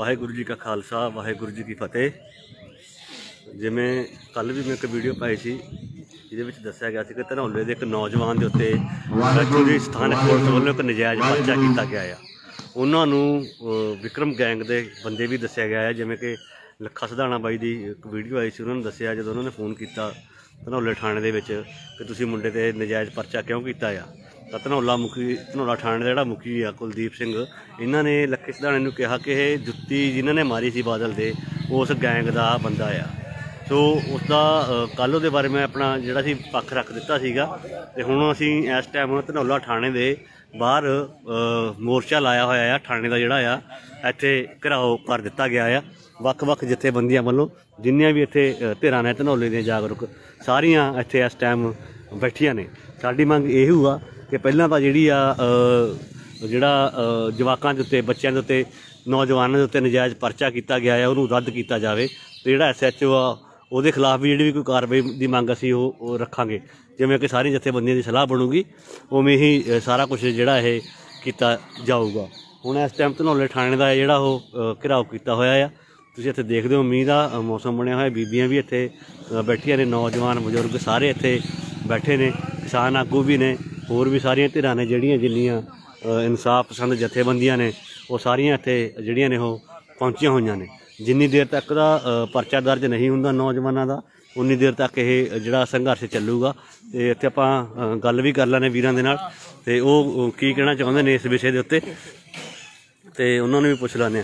वाहेगुरु जी का खालसा वाहेगुरु जी की फतेह। जिमें कल भी मैं एक वीडियो पाई सी जिहदे दस्सिया गया कि धनौले के एक नौजवान के उत्ते इत्थों की स्थानक पुलिस वालों एक नजायज़ पर्चा किया गया है। उन्होंने विक्रम गैंग के बंदे भी दस्सिया गया है, जिमें कि लखा सधाना बाई की एक वीडियो आई सी। उन्होंने दस्सिया जो उन्होंने फोन किया धनौले थाने दे विच कि तुसीं मुंडे ते नजायज़ पर्चा क्यों किया आ। तो धनौला धनौला थाने का जिहड़ा मुखी आ कुलदीप सिंह, इन्हों ने लखे सधाने नूं कहा कि यह जुत्ती जिन्होंने मारी सी बादल दे उस गैंग का बंदा आ। सो उसका कल वो बारे मैं अपना जोड़ा सी पक्ष रख दिता सीगा ते हुण असीं इस टाइम धनौला थाने दे बाहर मोर्चा लाया होया है। थाने का जिहड़ा आ इत्थे घिराओ कर दिता गया है। वख-वख जथेबंदियां वालों जिन्नियां भी इत्थे धिरां ने धनौले दे जागरूक सारियां इत्थे इस टाइम बैठियां ने। साडी मंग यही हुआ कि पहलां तां जिहड़ी आ जिहड़ा जवाकां दे उत्ते बच्चों के उत्ते नौजवानों के उत्ते नजायज़ पर्चा किया गया है उन्होंने रद्द किया जाए। तो जिहड़ा SHO आ ਉਹਦੇ खिलाफ भी जी कोई कार्रवाई की मंग असी रखांगे। जिवें कि सारी जथेबंदियों की सलाह बनूगी उवें ही सारा कुछ जिहड़ा ये किया जाऊगा। हुण इस टाइम धनौले थाने का जिहड़ा घिराव किया होया आ। तुसीं इत्थे देखदे हो मींह का मौसम बनया होया, बीबियां भी इत्थे बैठियां ने, नौजवान बजुर्ग सारे इत्थे बैठे ने, किसान आगू भी ने, होर भी सारियां धिरां ने जिहड़ियां जिन्नियां इंसाफ पसंद जथेबंदियां ने वो सारियां इत्थे जिहड़ियां ने पहुंचियां होईयां ने। जिन्नी देर तक का परचा दर्ज नहीं हुंदा नौजवानों का उन्नी देर तक ये जिहड़ा संघर्ष चलूगा। तो इत्थे आपां गल भी कर लैने वीरां दे नाल ते ओह की कहना चाहुंदे ने इस विषय दे उत्ते ते उन्हां नूं भी पुछ लैने।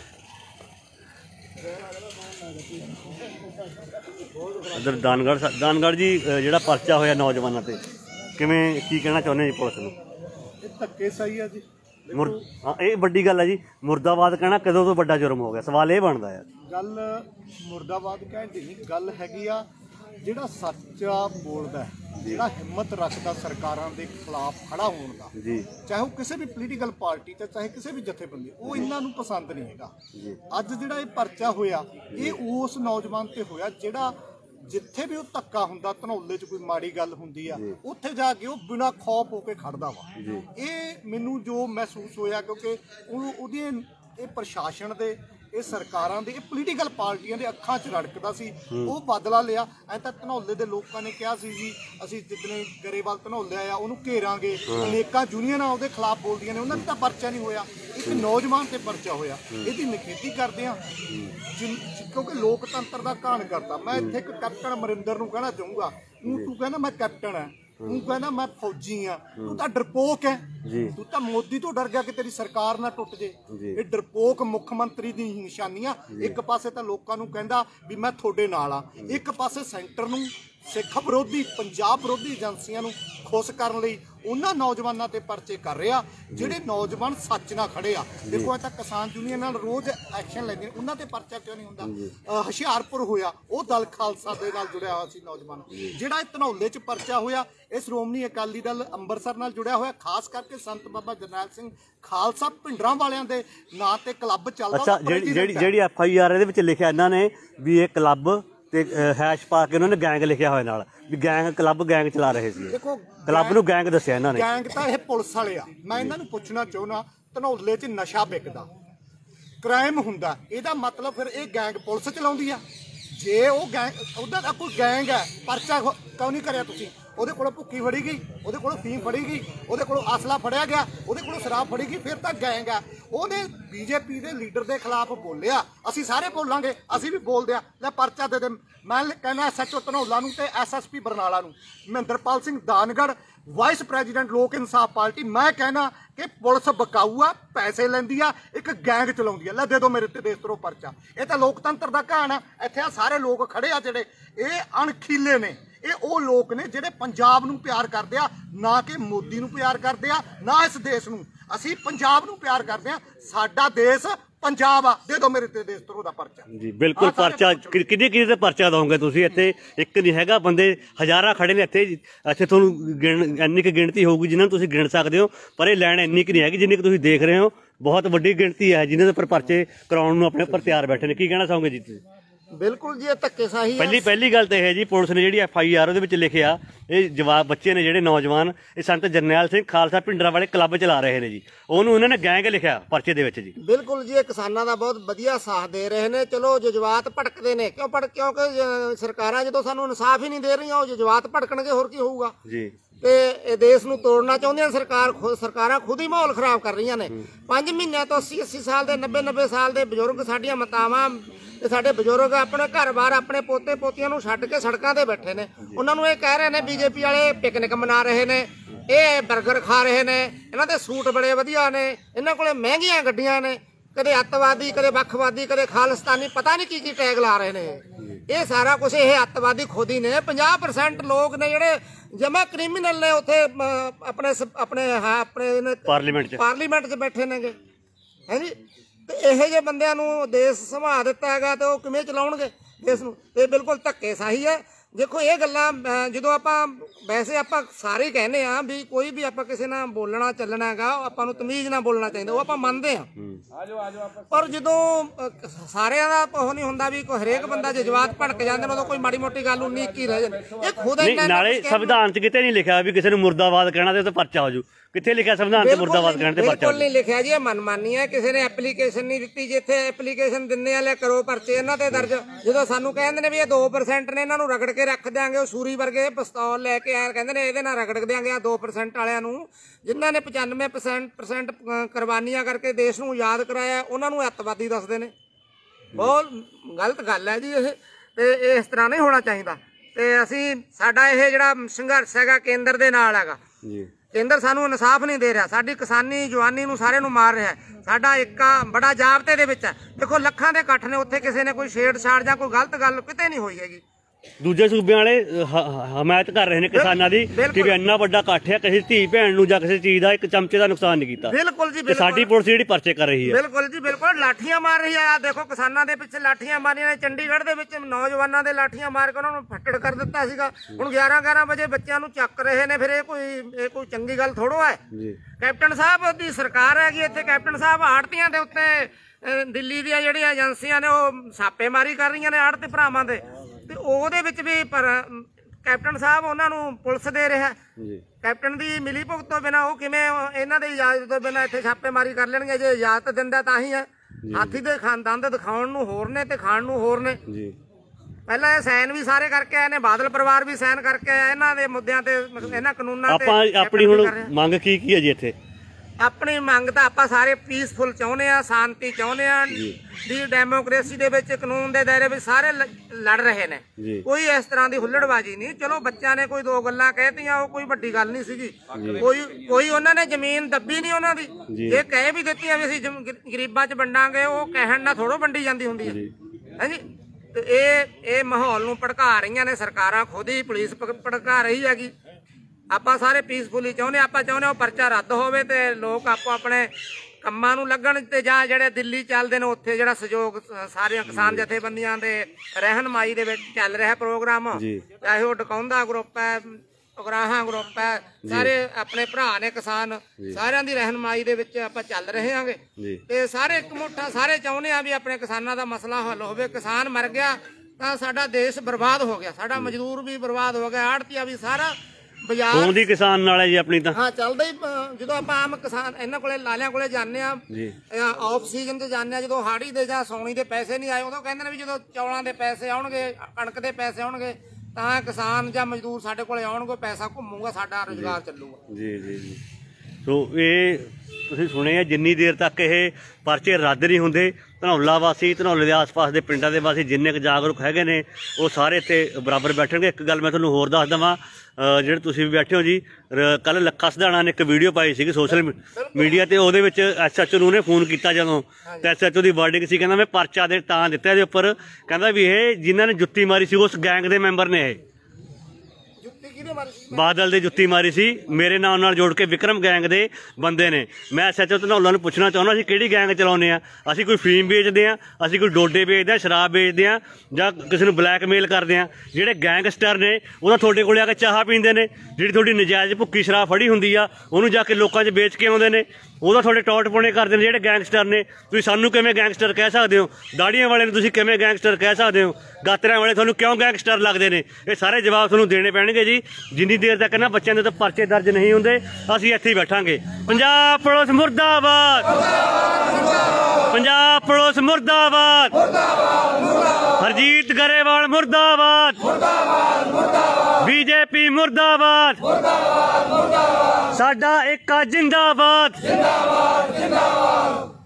इधर दानगढ़ जी जिहड़ा परचा होया नौजवानों ते किवें की कहना चाहुंदे जी पुलिस नूं? धक्केशाही है जी। हाँ ये बड़ी गल है जी। मुर्दाबाद कहना कदों तो बड़ा जुर्म हो गया, सवाल ये बनता है। गल मुर्दाबाद कहण दी नहीं, गल हैगी आ जिहड़ा सच्चा बोलदा है, जिहड़ा हिम्मत रखदा सरकारां दे खिलाफ खड़ा होण दा जी, चाहे वो किसी भी पोलीटिकल पार्टी ते चाहे किसी भी जथेबंदी, वो इन्हां नूं पसंद नहीं हैगा। अज जिहड़ा ये परचा होया ये उस नौजवान ते होया जिहड़ा जिथे भी धक्का हुंदा धनौले च कोई माड़ी गल हुंदी आ उत्थे जाके वो बिना खौफ होके खड़दा वा। ये मैनू जो महसूस होया क्योंकि उहदी ये प्रशासन दे ये सरकारां दे ये पोलीटिकल पार्टियां दे अखां च रड़कदा सी, वो बदला लिया। ऐ तां धनौले दे लोकां ने कहा सी जी असीं जितने गरेवाल धनौले आया उहनूं घेरांगे, अनेकां यूनियनां उहदे खिलाफ बोलदियां ने, उहनां दा परचा नहीं होया, एक नौजवान ते परचा होया। इहदी निखेधी करदे आ क्योंकि लोकतंत्र का घाण करता। मैं इत्थे एक कैप्टन अमरिंदर नूं कहना चाहूँगा, तू कहना मैं कैप्टन है, तू कहना मैं फौजी हाँ, तू तो डरपोक है, तू तो मोदी तो डर गया कि तेरी सरकार ना टुट जे। ये डरपोक मुख्यमंत्री दी निशानियां, एक पासे तो लोगों नूं कहंदा भी मैं थोड़े नाल आ, एक पासे सेंटर नूं सिख विरोधी पंजाब विरोधी एजेंसियां नूं खुश करन लई उन्हां नौजवानों ते परचे कर रहा जिहड़े नौजवान सच ना खड़े आ। देखो इत्थे किसान यूनियन नाल रोज एक्शन लैंदे, उन्हां ते परचा क्यों नहीं हुंदा? हुशियारपुर होया वो दल खालसा दे नाल जुड़िया होया सी नौजवान, जिहड़ा धनौले च परचा होया इस श्रोमणी अकाली दल अंबरसर नाल जुड़िया होया, खास करके संत बाबा जरनैल सिंह खालसा भिंडरां वालियां दे नां ते क्लब चलदा। अच्छा ਜਿਹੜੀ FIR ਇਹਦੇ ਵਿੱਚ ਲਿਖਿਆ ਇਹਨਾਂ ਨੇ ਵੀ ਇਹ क्लब ਤੇ हैश पा के उन्होंने गैंग लिखिया होया नाल भी गैंग क्लब गैंग चला रहे सी। देखो क्लब नूं गैंग दस्सिया इन्हां ने, गैंग तां इह पुलिस वाले आ। मैं इन्हां नूं पुछना चाहुंदा धनौले च नशा विकदा, क्राइम हुंदा, ਇਹਦਾ मतलब फिर ये गैंग पुलिस चलाउंदी आ। जे वो गैंग उहदा कोई गैंग है परचा क्यों नहीं करिया तुसीं? ਉਹਦੇ ਕੋਲੋਂ ਭੁੱਕੀ ਫੜੀ ਗਈ, ਉਹਦੇ ਕੋਲੋਂ ਫੀਮ ਫੜੀ ਗਈ, ਉਹਦੇ ਕੋਲੋਂ ਅਸਲਾ ਫੜਿਆ ਗਿਆ, ਉਹਦੇ ਕੋਲੋਂ ਸ਼ਰਾਬ ਫੜੀ ਗਈ, ਫਿਰ ਤਾਂ ਗੈਂਗ ਆ। ਉਹਨੇ BJP ਦੇ ਲੀਡਰ ਦੇ ਖਿਲਾਫ ਬੋਲਿਆ, ਅਸੀਂ ਸਾਰੇ ਬੋਲਾਂਗੇ, ਅਸੀਂ ਵੀ ਬੋਲਦੇ ਆ, ਲੈ ਪਰਚਾ ਦੇ ਦੇ। ਮੈਂ ਕਹਿੰਦਾ SHO ਧਨੌਲਾ ਨੂੰ ਤੇ SSP ਬਰਨਾਲਾ ਨੂੰ, Mahinderpal Singh Dangarh vice president Lok Insaaf party, मैं कहना कि पुलिस बकाऊ आ, पैसे लैंदी आ, एक गैंग चलाउंदी आ। लै दे दो मेरे ते देश धरोह परचा। ये तो लोकतंत्र का घाण आ। इत्थे सारे लोग खड़े आ जिहड़े ये अणखीले ने, ये वो लोग ने जिहड़े पंजाब नूं प्यार करदे आ, ना कि मोदी नूं प्यार करदे आ, ना इस देश नूं। असीं पंजाब नूं प्यार करदे आ, साडा देश पंजाब आ, दे दो मेरे ते देश धरोह दा परचा जी। बिल्कुल परचा किहदे परचा दोगे तुसीं? इत्थे एक नहीं हैगा, बंदे हज़ारां खड़े ने इत्थे। इत्थे तुहानूं इन्नी क गिणती होगी जिन्हां तुसीं गिण सकदे हो, पर ये लैन इन्नी क नहीं हैगी जिन्नी क तुसीं देख रहे हो। बहुत वड्डी गिणती है जिन्हां दे उपर परचे कराउण नूं अपने उपर तैयार बैठे ने। की कहना चाहोगे जी तुसीं? ਬਿਲਕੁਲ ਜੀ, ਇਹ ਧੱਕੇਸ਼ਾਹੀ ਹੈ। ਪਹਿਲੀ ਗੱਲ ਤਾਂ ਇਹ ਜੀ, ਪੁਲਿਸ ਨੇ ਜਿਹੜੀ FIR ਉਹਦੇ ਵਿੱਚ ਲਿਖਿਆ, ਇਹ ਜਵਾਬ ਬੱਚੇ ਨੇ ਜਿਹੜੇ ਨੌਜਵਾਨ, ਇਹ ਸੰਤ ਜਰਨੈਲ ਸਿੰਘ ਖਾਲਸਾ ਭਿੰਡਰਾਂ ਵਾਲੇ ਕਲੱਬ ਚਲਾ ਰਹੇ ਨੇ ਜੀ, ਉਹਨੂੰ ਉਹਨਾਂ ਨੇ ਗੈਂਗ ਲਿਖਿਆ ਪਰਚੇ ਦੇ ਵਿੱਚ ਜੀ। ਬਿਲਕੁਲ ਜੀ, ਇਹ ਕਿਸਾਨਾਂ ਦਾ ਬਹੁਤ ਵਧੀਆ ਸਾਥ ਦੇ ਰਹੇ ਨੇ। ਚਲੋ ਜਜ਼ਬਾਤ ਭੜਕਦੇ ਨੇ, ਕਿਉਂਕਿ ਸਰਕਾਰਾਂ ਜਦੋਂ ਸਾਨੂੰ ਇਨਸਾਫ ਹੀ ਨਹੀਂ ਦੇ ਰਹੀਆਂ, ਉਹ ਜਜ਼ਬਾਤ ਭੜਕਣਗੇ, ਹੋਰ ਕੀ ਹੋਊਗਾ ਜੀ। ਤੇ ਇਹ ਦੇਸ਼ ਨੂੰ ਤੋੜਨਾ ਚਾਹੁੰਦੀਆਂ ਸਰਕਾਰਾਂ ਖੁਦ ਹੀ ਮਾਹੌਲ ਖਰਾਬ ਕਰ ਰਹੀਆਂ ਨੇ। 5 ਮਹੀਨਿਆਂ ਤੋਂ 80 ਸਾਲ ਦੇ 90 ਸਾਲ ਦੇ ਬਜ਼ੁਰਗ, ਸਾਡੀਆਂ ਮਾਤਾਵਾਂ ਤੇ ਸਾਡੇ ਬਜ਼ੁਰਗ ਆਪਣੇ ਘਰ-ਬਾਰ, ਆਪਣੇ ਪੋਤੇ ਪੋਤੀਆਂ ਨੂੰ ਛੱਡ ਕੇ ਸੜਕਾਂ ਤੇ ਬੈਠੇ ਨੇ। ਉਹਨਾਂ ਨੂੰ ਇਹ ਕਹਿ ਰਹੇ ਨੇ BJP ਵਾਲੇ ਪਿਕਨਿਕ ਮਨਾ ਰਹੇ ਨੇ, ਇਹ 버ਗਰ ਖਾ ਰਹੇ ਨੇ, ਇਹਨਾਂ ਦੇ ਸੂਟ ਬੜੇ ਵਧੀਆ ਨੇ, ਇਹਨਾਂ ਕੋਲੇ ਮਹਿੰਗੀਆਂ ਗੱਡੀਆਂ ਨੇ, ਕਦੇ ਅੱਤਵਾਦੀ, ਕਦੇ ਵੱਖਵਾਦੀ, ਕਦੇ ਖਾਲਿਸਤਾਨੀ, ਪਤਾ ਨਹੀਂ ਕੀ ਟੈਗ ਲਾ ਰਹੇ ਨੇ। ਇਹ ਸਾਰਾ ਕੁਝ ਇਹ ਅੱਤਵਾਦੀ ਖੁਦ ਹੀ ਨੇ। 50% ਲੋਕ ਨੇ ਜਿਹੜੇ ਜਮਾ ਕ੍ਰਿਮੀਨਲ ਨੇ, ਉੱਥੇ ਆਪਣੇ ਪਾਰਲੀਮੈਂਟ 'ਚ ਬੈਠੇ ਨੇਗੇ, ਹੈ ਜੀ। ਤੇ ਇਹੋ ਜਿਹੇ ਬੰਦਿਆਂ ਨੂੰ ਦੇਸ਼ ਸੰਭਾਲ ਦਿੱਤਾ ਹੈਗਾ, ਤੇ ਉਹ ਕਿਵੇਂ ਚਲਾਉਣਗੇ ਦੇਸ਼ ਨੂੰ? ਤੇ ਬਿਲਕੁਲ ਧੱਕੇਸ਼ਾਹੀ ਹੈ। ਦੇਖੋ ਇਹ ਗੱਲਾਂ ਜਦੋਂ ਆਪਾਂ ਵੈਸੇ ਆਪਾਂ ਸਾਰੇ ਕਹਿੰਦੇ ਆ ਵੀ ਕੋਈ ਵੀ ਆਪਾਂ ਕਿਸੇ ਨਾਲ ਬੋਲਣਾ ਚੱਲਣਾ ਹੈਗਾ, ਆਪਾਂ ਨੂੰ ਤਮੀਜ਼ ਨਾਲ ਬੋਲਣਾ ਚਾਹੀਦਾ, ਉਹ ਆਪਾਂ ਮੰਨਦੇ ਆ। ਪਰ ਜਦੋਂ ਸਾਰਿਆਂ ਦਾ ਉਹ ਨਹੀਂ ਹੁੰਦਾ ਵੀ ਕੋਈ ਹਰੇਕ ਬੰਦਾ ਜਜ਼ਬਾਤ ਭੜਕ ਜਾਂਦੇ ਨੇ, ਉਦੋਂ ਕੋਈ ਮਾੜੀ ਮੋਟੀ ਗੱਲ 19-21 ਰਹਿ ਜਾਂਦੀ। ਇਹ ਖੁਦ ਨਾਲੇ ਸੰਵਿਧਾਨ 'ਚ ਕਿਤੇ ਨਹੀਂ ਲਿਖਿਆ ਵੀ ਕਿਸੇ ਨੂੰ ਮੁਰਦਾਬਾਦ ਕਹਿਣਾ ਤੇ ਪਰਚਾ ਹੋ ਜੂ। ਕਿੱਥੇ ਲਿਖਿਆ ਸੰਵਿਧਾਨ 'ਚ ਮੁਰਦਾਬਾਦ ਕਹਿਣ ਤੇ ਪਰਚਾ? ਬਿਲਕੁਲ ਨਹੀਂ ਲਿਖਿਆ ਜੀ, ਇਹ ਮਨਮਾਨੀ ਹੈ। ਕਿਸੇ ਨੇ ਐਪਲੀਕੇਸ਼ਨ ਨਹੀਂ ਦਿੱਤੀ, ਜਿੱਥੇ ਐਪਲੀਕੇਸ਼ਨ ਦਿੰਦੇ ਆ ਲੈ ਕਰੋ ਪਰਚੇ ਇਹਨਾਂ ਤੇ ਦਰਜ। ਜਦੋਂ ਸਾਨੂੰ ਕਹਿੰਦੇ ਨੇ ਵੀ ਇਹ 2% ਨੇ, ਇਹਨਾਂ ਨੂੰ ਰਗੜ ਕੇ ਰੱਖ ਦਿਆਂਗੇ, ਉਹ ਸੂਰੀ ਵਰਗੇ ਪਿਸਤੌਲ ਲੈ ਕੇ ਆਏ, ਕਹਿੰਦੇ ਨੇ ਇਹਦੇ ਨਾਲ ਰਗੜ ਦਿਆਂਗੇ ਆ 2% ਵਾਲਿਆਂ ਨੂੰ, ਜਿਨ੍ਹਾਂ ਨੇ 95% ਕੁਰਬਾਨੀਆਂ ਕਰਕੇ ਦੇਸ਼ ਨੂੰ ਆਜ਼ਾਦ ਕਰਾਇਆ, ਉਹਨਾਂ ਨੂੰ ਅੱਤਵਾਦੀ ਦੱਸਦੇ ਨੇ। ਬਹੁਤ ਗਲਤ ਗੱਲ ਹੈ ਜੀ ਇਹ, ਤੇ ਇਸ ਤਰ੍ਹਾਂ ਨਹੀਂ ਹੋਣਾ ਚਾਹੀਦਾ। ਤੇ ਸਾਡਾ ਇਹ ਜਿਹੜਾ ਸੰਘਰਸ਼ ਹੈਗਾ ਕੇਂਦਰ ਦੇ ਨਾਲ ਹੈਗਾ ਜੀ। ਕੇਂਦਰ ਸਾਨੂੰ ਇਨਸਾਫ ਨਹੀਂ ਦੇ ਰਿਹਾ, ਸਾਡੀ ਕਿਸਾਨੀ ਜਵਾਨੀ ਨੂੰ ਸਾਰੇ ਨੂੰ ਮਾਰ ਰਿਹਾ। ਸਾਡਾ ਇੱਕ ਬੜਾ ਜਾਬਤੇ ਦੇ ਵਿੱਚ ਹੈ। ਦੇਖੋ ਲੱਖਾਂ ਦੇ ਇਕੱਠ ਨੇ, ਉੱਥੇ ਕਿਸੇ ਨੇ ਕੋਈ ਛੇੜਛਾੜ ਜਾਂ ਕੋਈ ਗਲਤ ਗੱਲ ਕਿਤੇ ਨਹੀਂ ਹੋਈ ਹੈਗੀ। ਦੂਜੇ ਸੂਬਿਆਂ ਵਾਲੇ ਹਮਾਇਤ ਕਰ ਰਹੇ ਨੇ ਕਿਸਾਨਾਂ ਦੀ ਕਿ ਵੀ ਇੰਨਾ ਵੱਡਾ ਇਕੱਠ ਹੈ, ਕਿਸੇ ਧੀ ਭੈਣ ਨੂੰ ਜਾਂ ਕਿਸੇ ਚੀਜ਼ ਦਾ ਇੱਕ ਚਮਚੇ ਦਾ ਨੁਕਸਾਨ ਨਹੀਂ ਕੀਤਾ। ਬਿਲਕੁਲ ਜੀ, ਸਾਡੀ ਪੁਲਿਸ ਜਿਹੜੀ ਪਰਚੇ ਕਰ ਰਹੀ ਹੈ। ਬਿਲਕੁਲ ਜੀ, ਬਿਲਕੁਲ ਲਾਠੀਆਂ ਮਾਰ ਰਹੀ ਹੈ। ਦੇਖੋ ਕਿਸਾਨਾਂ ਦੇ ਪਿੱਛੇ ਲਾਠੀਆਂ ਮਾਰੀਆਂ ਨੇ। ਚੰਡੀਗੜ੍ਹ ਦੇ ਵਿੱਚ ਨੌਜਵਾਨਾਂ ਦੇ ਲਾਠੀਆਂ ਮਾਰ ਕੇ ਉਹਨਾਂ ਨੂੰ ਫੱਟੜ ਕਰ ਦਿੱਤਾ ਸੀਗਾ। ਹੁਣ 11 ਵਜੇ ਬੱਚਿਆਂ ਨੂੰ ਚੱਕ ਰਹੇ ਨੇ। ਫਿਰ ਇਹ ਕੋਈ ਚੰਗੀ ਗੱਲ ਥੋੜੋ ਹੈ। ਕੈਪਟਨ ਸਾਹਿਬ ਦੀ ਸਰਕਾਰ ਹੈਗੀ ਇੱਥੇ। ਕੈਪਟਨ ਸਾਹਿਬ ਆੜਤੀਆਂ ਦੇ ਉੱਤੇ ਦਿੱਲੀ ਦੀਆਂ ਜਿਹੜੀਆਂ ਏਜੰਸੀਆਂ ਨੇ ਉਹ ਛਾਪੇਮਾਰੀ ਕਰ ਰਹੀਆਂ ਨੇ ਆੜਤੀ ਭਰਾਵਾਂ ਦੇ, ਤੇ ਉਹਦੇ ਵਿੱਚ ਵੀ ਪਰ ਕੈਪਟਨ ਸਾਹਿਬ ਉਹਨਾਂ ਨੂੰ ਪੁਲਿਸ ਦੇ ਰਿਹਾ। ਕੈਪਟਨ ਦੀ ਮਿਲੀ ਭੁਗਤ ਤੋਂ ਬਿਨਾਂ ਉਹ ਕਿਵੇਂ ਇਹਨਾਂ ਦੀ ਇਜਾਜ਼ਤ ਤੋਂ ਬਿਨਾਂ ਇੱਥੇ ਛਾਪੇਮਾਰੀ ਕਰ ਲੈਣਗੇ? ਜੇ ਇਜਾਜ਼ਤ ਦਿੰਦਾ ਤਾਂ ਹੀ ਹੈ। ਹਾਥੀ ਦੇ ਦੰਦ ਦਿਖਾਉਣ ਨੂੰ ਹੋਰ ਨੇ ਤੇ ਖਾਣ ਨੂੰ ਹੋਰ ਨੇ। ਪਹਿਲਾਂ ਇਹ ਸਾਈਨ ਵੀ ਸਾਰੇ ਕਰਕੇ ਆਏ ਨੇ, ਬਾਦਲ ਪਰਿਵਾਰ ਵੀ ਸਾਈਨ ਕਰਕੇ ਆਇਆ ਇਹਨਾਂ ਦੇ ਮੁੱਦਿਆਂ ਤੇ, ਇਹਨਾਂ ਕਾਨੂੰਨਾਂ ਤੇ। ਆਪਣੀ ਹੁਣ ਮੰਗ ਕੀ ਹੈ ਜੀ ਇੱਥੇ? ਆਪਣੀ ਮੰਗ ਤਾਂ ਆਪਾਂ ਸਾਰੇ ਪੀਸਫੁਲ ਚਾਹੁੰਦੇ ਆ, ਸ਼ਾਂਤੀ ਚਾਹੁੰਦੇ ਆ ਦੀ। ਡੈਮੋਕ੍ਰੇਸੀ ਦੇ ਵਿੱਚ ਕਾਨੂੰਨ ਦੇ ਦਾਇਰੇ ਵਿੱਚ ਸਾਰੇ ਲੜ ਰਹੇ ਨੇ, ਕੋਈ ਇਸ ਤਰ੍ਹਾਂ ਦੀ ਹੁੱਲੜਬਾਜੀ ਨਹੀਂ। ਚਲੋ ਬੱਚਿਆਂ ਨੇ ਕੋਈ 2 ਗੱਲਾਂ ਕਹਿਤੀਆਂ, ਉਹ ਕੋਈ ਵੱਡੀ ਗੱਲ ਨਹੀਂ ਸੀਗੀ। ਕੋਈ ਉਹਨਾਂ ਨੇ ਜ਼ਮੀਨ ਦੱਬੀ ਨਹੀਂ ਉਹਨਾਂ ਦੀ। ਇਹ ਕਹਿ ਵੀ ਦਿੱਤੀਆਂ ਵੀ ਅਸੀਂ ਗਰੀਬਾਂ 'ਚ ਵੰਡਾਂਗੇ, ਉਹ ਕਹਿਣ ਨਾਲ ਥੋੜੋ ਵੰਡੀ ਜਾਂਦੀ ਹੁੰਦੀ ਹੈ, ਹਾਂਜੀ। ਤੇ ਇਹ ਮਾਹੌਲ ਨੂੰ ਭੜਕਾ ਰਹੀਆਂ ਨੇ ਸਰਕਾਰਾਂ, ਖੁਦ ਹੀ ਪੁਲਿਸ ਭੜਕਾ ਰਹੀ ਹੈਗੀ। ਆਪਾਂ ਸਾਰੇ ਪੀਸਫੁਲੀ ਚਾਹੁੰਦੇ, ਆਪਾਂ ਚਾਹੁੰਦੇ ਉਹ ਪਰਚਾ ਰੱਦ ਹੋਵੇ ਤੇ ਲੋਕ ਆਪੋ ਆਪਣੇ ਕੰਮਾਂ ਨੂੰ ਲੱਗਣ। ਤੇ ਜਾਂ ਜਿਹੜੇ ਦਿੱਲੀ ਚੱਲਦੇ ਨੇ ਉੱਥੇ ਜਿਹੜਾ ਸਹਿਯੋਗ ਸਾਰੀਆਂ ਕਿਸਾਨ ਜਥੇਬੰਦੀਆਂ ਦੇ ਰਹਿਨਮਾਈ ਦੇ ਵਿੱਚ ਚੱਲ ਰਿਹਾ ਪ੍ਰੋਗਰਾਮ, ਚਾਹੇ ਉਹ ਡਕਾਉਂਦਾ ਗਰੁੱਪ ਹੈ, ਉਗਰਾਹਾਂ ਗਰੁੱਪ ਹੈ, ਸਾਰੇ ਆਪਣੇ ਭਰਾ ਨੇ ਕਿਸਾਨ, ਸਾਰਿਆਂ ਦੀ ਰਹਿਨਮਾਈ ਦੇ ਵਿੱਚ ਆਪਾਂ ਚੱਲ ਰਹੇ ਆਂਗੇ। ਤੇ ਸਾਰੇ ਇੱਕ ਮੁੱਠਾ ਸਾਰੇ ਚਾਹੁੰਦੇ ਆ ਵੀ ਆਪਣੇ ਕਿਸਾਨਾਂ ਦਾ ਮਸਲਾ ਹੱਲ ਹੋਵੇ। ਕਿਸਾਨ ਮਰ ਗਿਆ ਤਾਂ ਸਾਡਾ ਦੇਸ਼ ਬਰਬਾਦ ਹੋ ਗਿਆ, ਸਾਡਾ ਮਜ਼ਦੂਰ ਵੀ ਬਰਬਾਦ ਹੋ ਗਿਆ, ਆੜਤੀਆ ਵੀ, ਸਾਰਾ ਬਾਜ਼ਾਰ ਦੀ ਕਿਸਾਨ ਨਾਲ ਹੈ ਜੀ ਆਪਣੀ ਤਾਂ। ਹਾਂ, ਚੱਲਦਾ ਹੀ। ਜਦੋਂ ਆਪਾਂ ਆਮ ਕਿਸਾਨ ਇਹਨਾਂ ਕੋਲੇ ਲਾਲਿਆਂ ਕੋਲੇ ਜਾਂਦੇ ਆ, ਆਫ ਸੀਜ਼ਨ 'ਚ ਜਾਂਦੇ ਆ, ਜਦੋਂ ਹਾੜੀ ਦੇ ਜਾਂ ਸੌਣੀ ਦੇ ਪੈਸੇ ਨਹੀਂ ਆਏ, ਉਦੋਂ ਕਹਿੰਦੇ ਨੇ ਵੀ ਜਦੋਂ ਚੌਲਾਂ ਦੇ ਪੈਸੇ ਆਉਣਗੇ, ਕਣਕ ਦੇ ਪੈਸੇ ਆਉਣਗੇ ਤਾਂ ਕਿਸਾਨ ਜਾਂ ਮਜ਼ਦੂਰ ਸਾਡੇ ਕੋਲੇ ਆਉਣਗੇ, ਪੈਸਾ ਘੁੰਮੂਗਾ, ਸਾਡਾ ਰੁਜ਼ਗਾਰ ਚੱਲੂਗਾ। ਜੀ। ਸੋ ਇਹ ਤੁਸੀਂ ਸੁਣਿਆ, ਜਿੰਨੀ ਦੇਰ ਤੱਕ ਇਹ ਪਰਚੇ ਰੱਦ ਨਹੀਂ ਹੁੰਦੇ, ਧਨੌਲਾ ਵਾਸੀ, ਧਨੌਲੇ ਦੇ ਆਸ-ਪਾਸ ਦੇ ਪਿੰਡਾਂ ਦੇ ਵਾਸੀ ਜਿੰਨੇ ਕੁ ਜਾਗਰੂਕ ਹੈਗੇ ਨੇ, ਉਹ ਸਾਰੇ ਇੱਥੇ ਬਰਾਬਰ ਬੈਠਣਗੇ। ਇੱਕ ਗੱਲ ਮੈਂ ਤੁਹਾਨੂੰ ਹੋਰ ਦੱਸ ਦੇਵਾਂ, ਜਿਹੜੇ ਤੁਸੀਂ ਵੀ ਬੈਠੇ ਹੋ ਜੀ, ਕੱਲ੍ਹ ਲੱਖਾ ਸਿਧਾਣਾ ਨੇ ਇੱਕ ਵੀਡੀਓ ਪਾਈ ਸੀਗੀ ਸੋਸ਼ਲ ਮੀਡੀਆ ਤੇ, ਉਹਦੇ ਵਿੱਚ SHO ਨੂੰ ਉਹਨੇ ਫੋਨ ਕੀਤਾ ਜਦੋਂ, ਤਾਂ SHO ਦੀ ਵਾਰਡਿੰਗ ਸੀ, ਕਹਿੰਦਾ ਮੈਂ ਪਰਚਾ ਤਾਂ ਦਿੱਤਾ ਇਹਦੇ ਉੱਪਰ, ਕਹਿੰਦਾ ਵੀ ਇਹ ਜਿਨ੍ਹਾਂ ਨੇ ਜੁੱਤੀ ਮਾਰੀ ਸੀ ਉਸ ਗੈਂਗ ਦੇ ਮੈਂਬਰ ਨੇ। ਇਹ ਬਾਦਲ ਦੇ ਜੁੱਤੀ ਮਾਰੀ ਸੀ, ਮੇਰੇ ਨਾਮ ਨਾਲ ਜੋੜ ਕੇ ਵਿਕਰਮ ਗੈਂਗ ਦੇ ਬੰਦੇ ਨੇ। ਮੈਂ SHO ਧਨੌਲਾ ਨੂੰ ਪੁੱਛਣਾ ਚਾਹੁੰਦਾ, ਅਸੀਂ ਕਿਹੜੀ ਗੈਂਗ ਚਲਾਉਂਦੇ ਆ? ਅਸੀਂ ਕੋਈ ਫੀਮ ਵੇਚਦੇ ਆ, ਅਸੀਂ ਕੋਈ ਡੋਡੇ ਵੇਚਦੇ ਆ, ਸ਼ਰਾਬ ਵੇਚਦੇ ਆ, ਜਾਂ ਕਿਸੇ ਨੂੰ ਬਲੈਕਮੇਲ ਕਰਦੇ ਆ? ਜਿਹੜੇ ਗੈਂਗਸਟਰ ਨੇ ਉਹ ਤਾਂ ਤੁਹਾਡੇ ਕੋਲ ਆ ਕੇ ਚਾਹ ਪੀਂਦੇ ਨੇ, ਜਿਹੜੀ ਤੁਹਾਡੀ ਨਜਾਇਜ਼ ਭੁੱਕੀ ਸ਼ਰਾਬ ਫੜੀ ਹੁੰਦੀ ਆ ਉਹਨੂੰ ਜਾ ਕੇ ਲੋਕਾਂ 'ਚ ਵੇਚ ਕੇ ਆਉਂਦੇ ਨੇ। ਉਹਦਾ ਤੁਹਾਡੇ ਟੌਟ ਪੁਣੇ ਕਰਦੇ ਨੇ ਜਿਹੜੇ ਗੈਂਗਸਟਰ ਨੇ। ਤੁਸੀਂ ਸਾਨੂੰ ਕਿਵੇਂ ਗੈਂਗਸਟਰ ਕਹਿ ਸਕਦੇ ਹੋ? ਦਾੜੀਆਂ ਵਾਲੇ ਨੂੰ ਤੁਸੀਂ ਕਿਵੇਂ ਗੈਂਗਸਟਰ ਕਹਿ ਸਕਦੇ ਹੋ? ਗਾਤਰਿਆਂ ਵਾਲੇ ਤੁਹਾਨੂੰ ਕਿਉਂ ਗੈਂਗਸਟਰ ਲੱਗਦੇ ਨੇ? ਇਹ ਸਾਰੇ ਜਵਾਬ ਤੁਹਾਨੂੰ ਦੇਣੇ ਪੈਣਗੇ ਜੀ। ਜਿੰਨੀ ਦੇਰ ਤੱਕ ਨਾ ਬੱਚਿਆਂ ਦੇ ਉੱਤੇ ਪਰਚੇ ਦਰਜ ਨਹੀਂ ਹੁੰਦੇ ਅਸੀਂ ਇੱਥੇ ਹੀ ਬੈਠਾਂਗੇ। ਪੰਜਾਬ ਪੁਲਿਸ ਮੁਰਦਾਬਾਦ, ਪੰਜਾਬ ਪੁਲਿਸ ਮੁਰਦਾਬਾਦ, ਹਰਜੀਤ ਗਰੇਵਾਲ ਮੁਰਦਾਬਾਦ, बीजेपी मुर्दाबाद, साडा एकता जिंदाबाद।